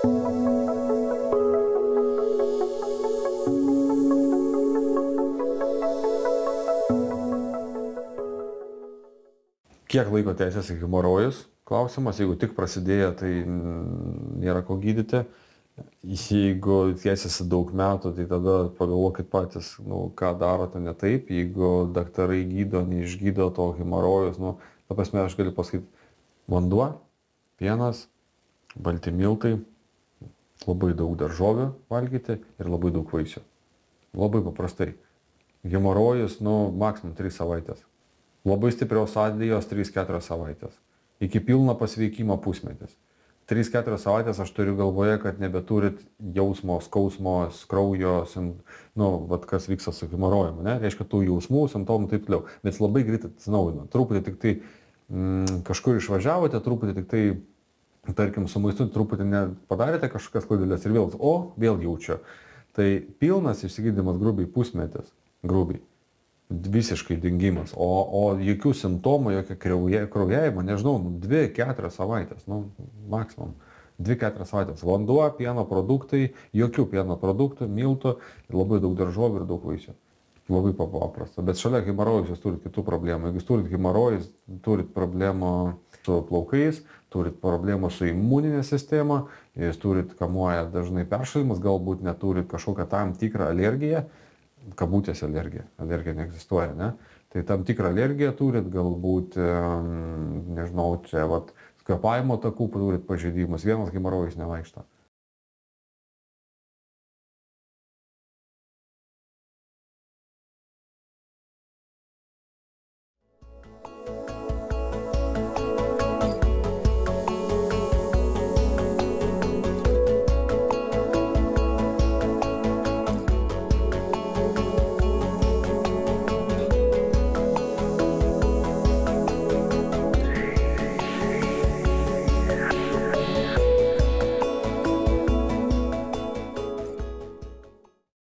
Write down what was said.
Kiek laiko tęsiasi hemorojus? Klausimas, jeigu tik prasidėjo, tai nėra ko gydyti. Jeigu tęsiasi daug metų, tai tada pagalvokit patys, ką darote ne taip. Jeigu daktarai gydo, neišgydo to hemorojus, ta prasme, aš galiu pasakyti, vanduo, pienas, balti miltai, labai daug daržovių valgyti ir labai daug vaisių. Labai paprastai. Hemorojus, maksimum 3 savaitės. Labai stiprios atlijos 3-4 savaitės. Iki pilno pasveikimo pusmetis. 3-4 savaitės aš turiu galvoje, kad nebeturit jausmo, skausmo, kraujo, kas vyksta su hemorojumi, ne? Reiškia tų jausmų, simptomų taip toliau. Bet labai greitai atsinaujina. Truputį tik tai kažkur išvažiavote, truputį tik tai, tarkim, su maistu truputį padarėte kažkokias klaideles ir vėl jaučiu. Tai pilnas išsigydymas grubiai pusmetis. Grubiai. Visiškai dingimas, o jokių simptomų, jokio kraujavimo, nežinau, 2-4 savaitės, maksimum 2-4 savaitės. Vanduo, pieno produktai, jokių pieno produktų, miltų, labai daug daržovių ir daug vaisių. Labai paprasta. Bet šalia hemorojus jūs turite kitų problemų. Jeigu jūs turite hemorojus, turite problemų su plaukais, turite problemų su imuninė sistema, jūs turite kamuoja dažnai peršalimas, galbūt neturite kažkokią tam tikrą alergiją, kabutėse alergija. Alergija neegzistuoja, ne? Tai tam tikrą alergiją turit, galbūt, nežinau, čia kvėpavimo takų turit pažeidimus, vienas hemorojus nevaikšto.